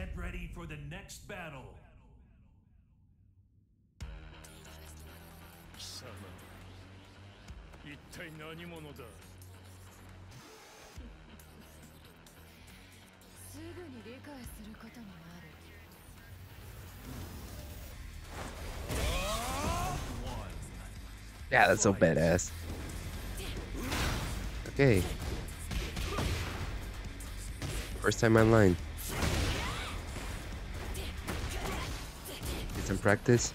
Get ready for the next battle. 貴様一体何者だすぐに理解することになる Yeah, that's so badass. Okay. First time online. Get some practice.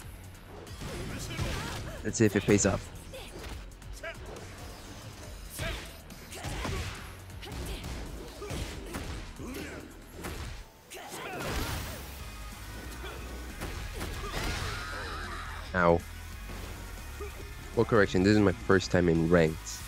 Let's see if it pays off. Ow. Well, correction, this is my first time in ranked.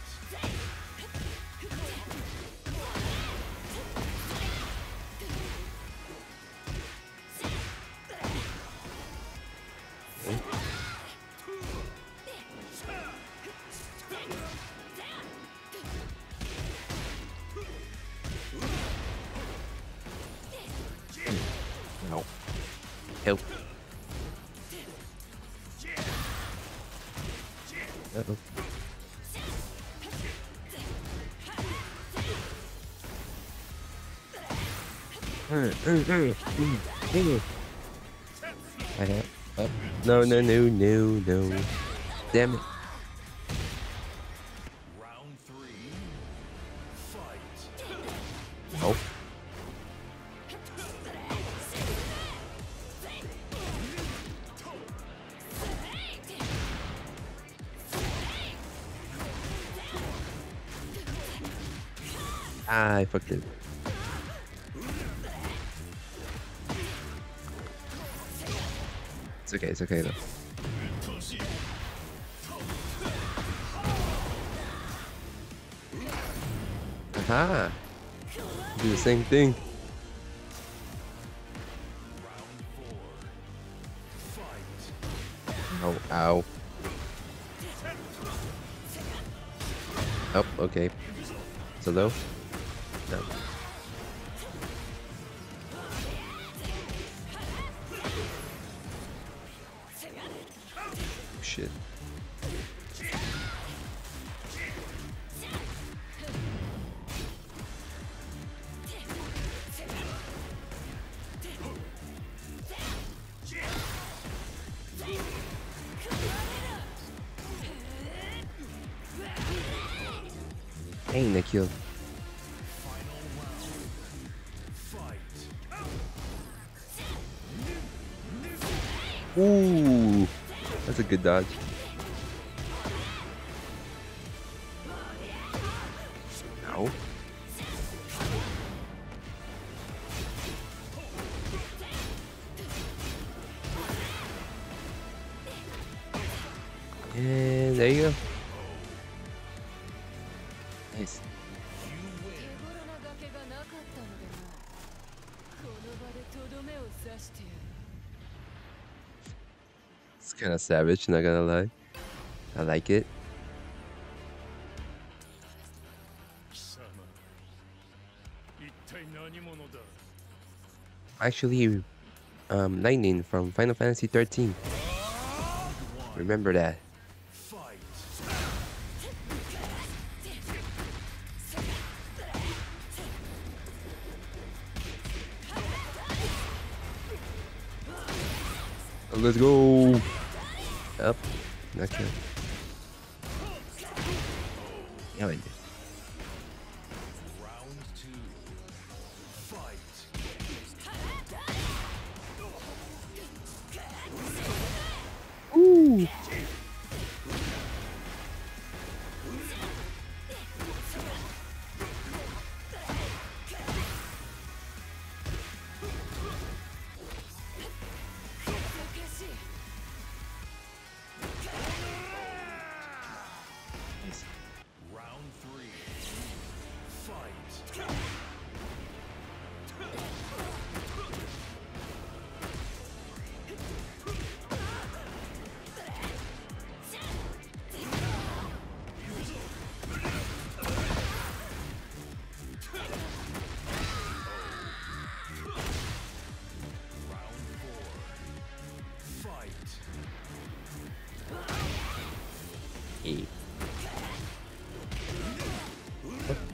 No. Help. Uh-oh. No, no, no, no, no. Damn it. Round 3. Fight. Oh. Ah, I fucked it. It's okay though. Aha! Do the same thing. Oh, ow. Oh, okay. So low? No. Shit. Dang, they killed. Ooh, that's a good dodge. Ow. And there you go. Nice. It's kind of savage, not gonna lie. I like it. Actually, lightning from Final Fantasy 13. Remember that. Let's go. Up. Next one. Yeah, I did. Round 2. Fight. Ooh. Round 3.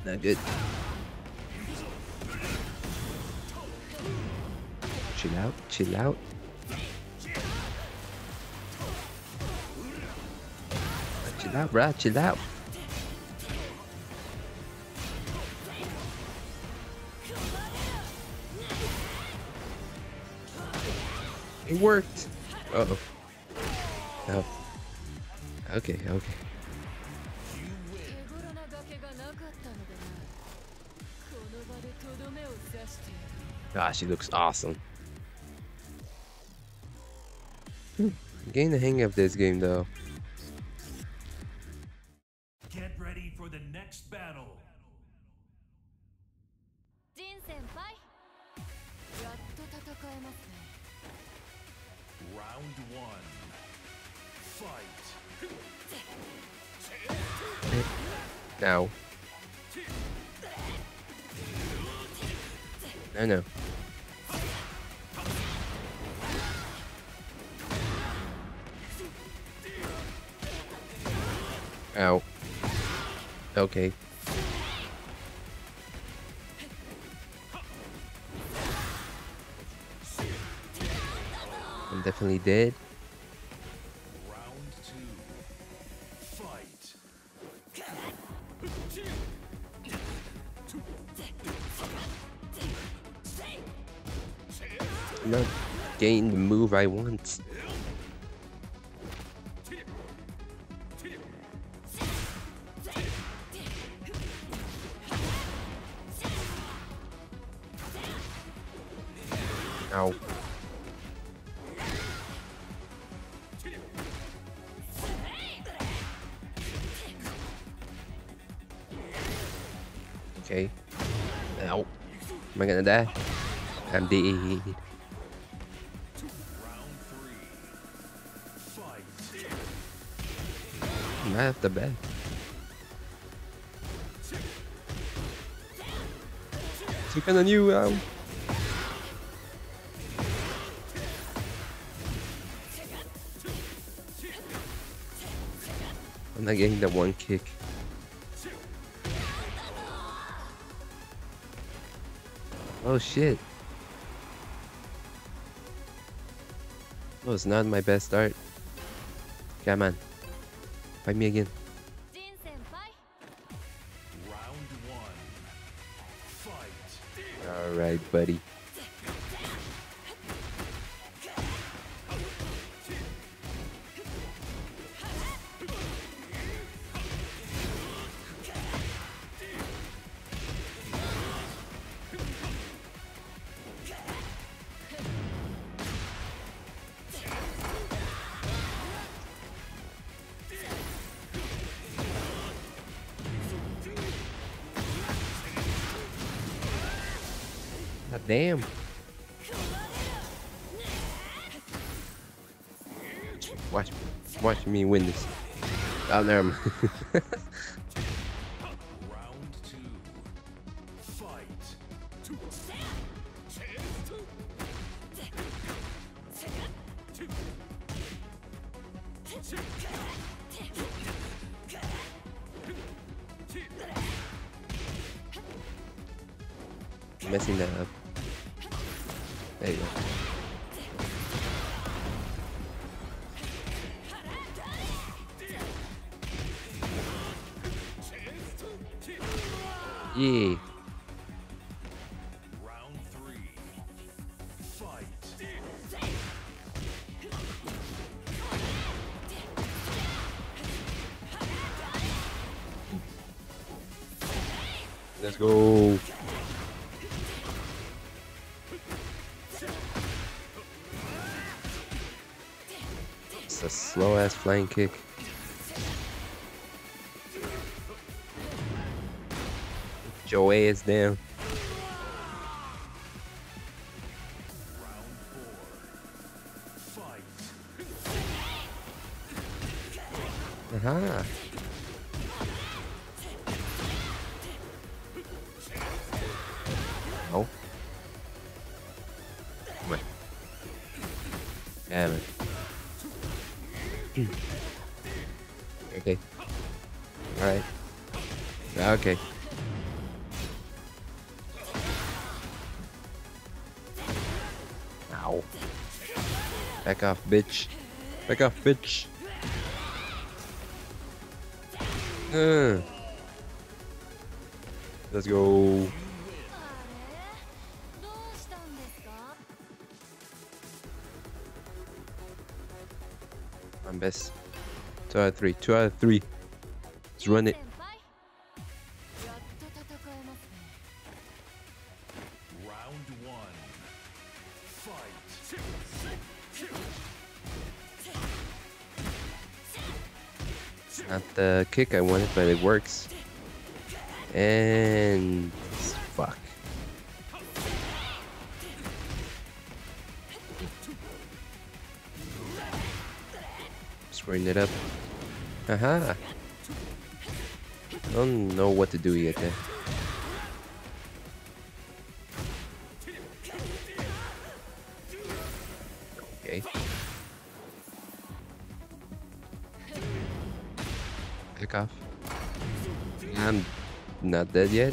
Not good. Chill out, chill out. Chill out, bruh, chill out. It worked. Uh-oh. Oh. Okay, okay. 手頃な崖がなかったのでな。この場でとどめを刺してやる。 Ah, she looks awesome. Getting the hang of this game though. Get ready for the next battle. ジン先輩、やっと戦えますね。 Round one. Fight. No. No, no. Ow. Okay. I'm definitely dead. Round two. Fight. I'm not getting the move I want. Ow. Okay. Ow. Am I gonna die? I'm dead. Round three. Fight. I'm not off the bed. Taking on you, ow. I'm not getting that one kick. Oh shit. Oh, it's not my best start. Come on. Fight me again. ジン先輩、 Round one. Fight. Alright, buddy. God damn. Watch me win this. Oh, never mind. Round two. Fight. Messing that up. There you go. Yeah. Round three. Fight. Let's go. It's a slow ass flying kick. Your ass down. Round four. Fight. Aha. Oh. Come on. Damn it. Okay. Alright. Okay. Back off, bitch. Back off, bitch. Let's go. どうしたんですか？ I'm best. 2 out of 3. 2 out of 3. Let's run it. 先輩やっと戦えますね。 Round one. Fight. Not the kick I wanted, but it works. And fuck. Squaring it up. Haha. I don't know what to do yet there. Okay. Back off. I'm not dead yet.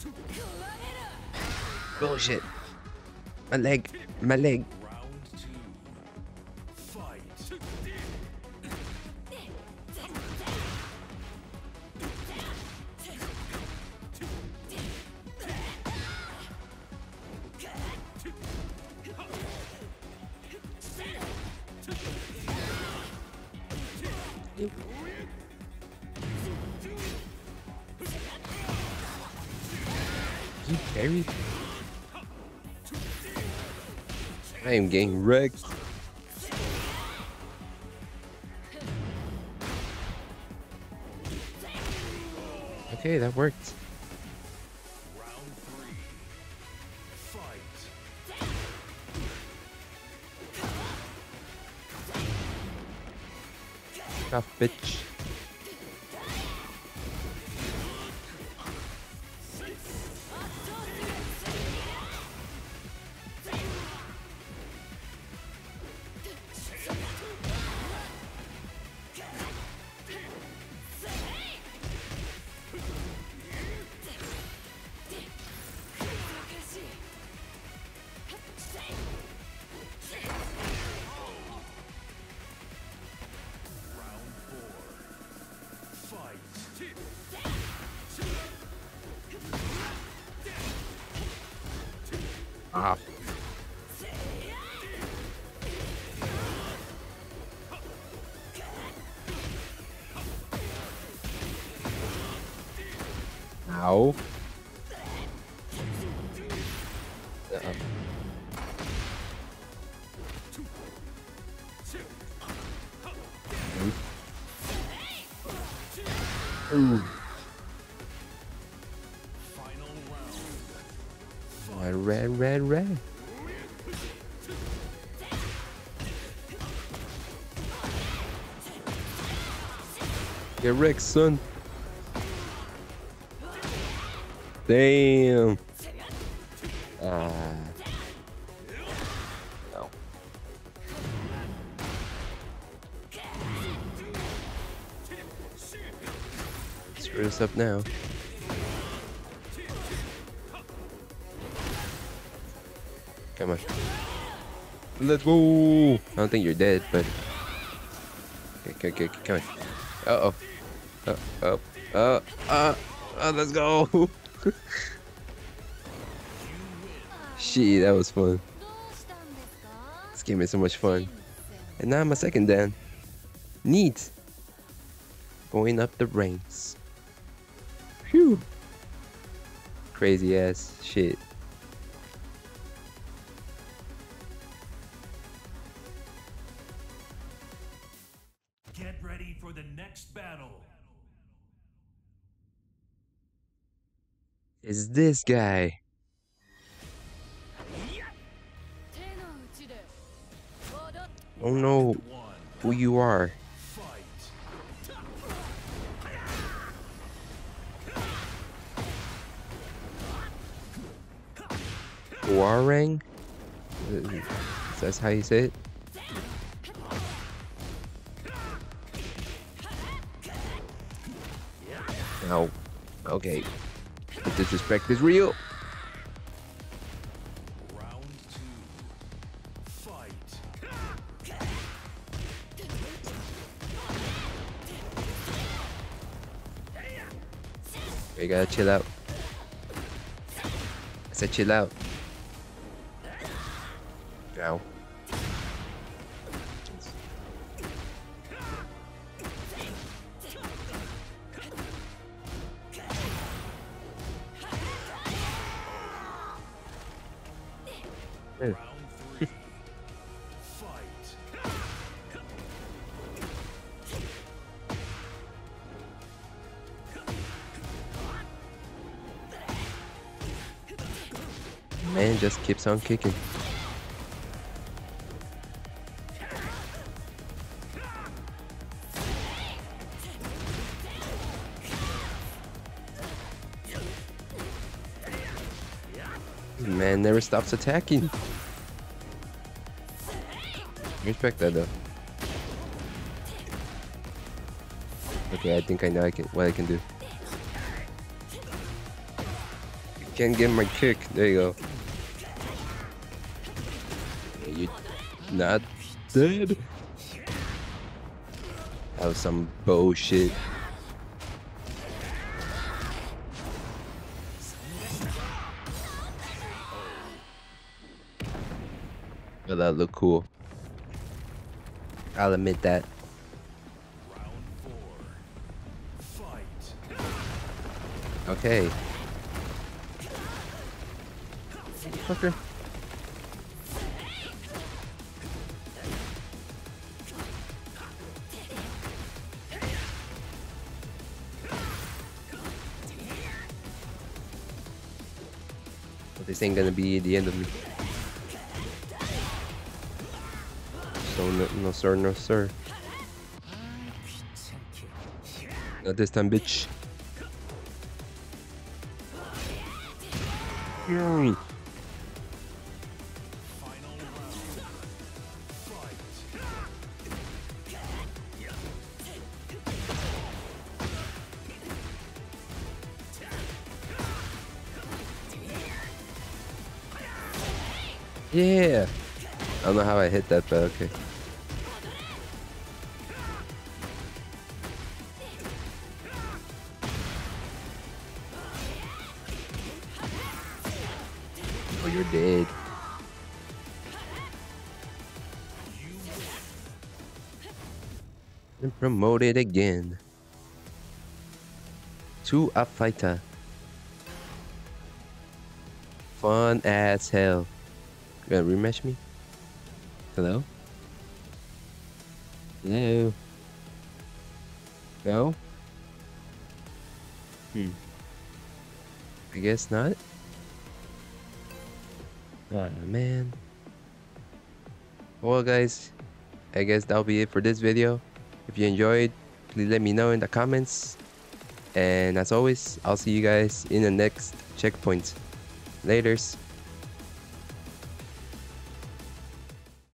Bullshit. My leg. My leg. Round two. Fight. You carried? I am getting wrecked. Okay, that worked. Round three. Fight. Back off, bitch. Round four. Fight. Ah. Ow. Ooh. Final round. I ran. Get wrecked, son. Damn. No. Screw this up now. Come on. Let's go. I don't think you're dead, but okay, come on. Uh-oh. Let's go. Shit, that was fun. どうしたんですか？ This game is so much fun. And now I'm a second dan. Neat. Going up the ranks. Phew. Crazy ass shit. Get ready for the next battle. Is this guy? 手の内で踊っ I don't know One. who you are. Fight. Warang? That's how you say it? No. Okay. The disrespect is real. Round two. Fight. You gotta chill out. I said chill out. Ow. Round 3. Fight. Man just keeps on kicking. Man never stops attacking. Respect that though. Okay, I think I know what I can do. You can't get my kick. There you go. You're not dead. That was some bullshit. But that looked cool. I'll admit that. Round 4. Fight. Okay. Fucker. But this ain't gonna be the end of me. So no sir, no sir. Not this time, bitch. Final round. Fight. Yeah. I don't know how I hit that, but okay. Oh, you're dead. And promoted again to a fighter. Fun as hell. You gonna rematch me? Hello? Hello? No? I guess not. Oh man. Well guys, I guess that'll be it for this video. If you enjoyed, please let me know in the comments. And as always, I'll see you guys in the next checkpoint. Laters.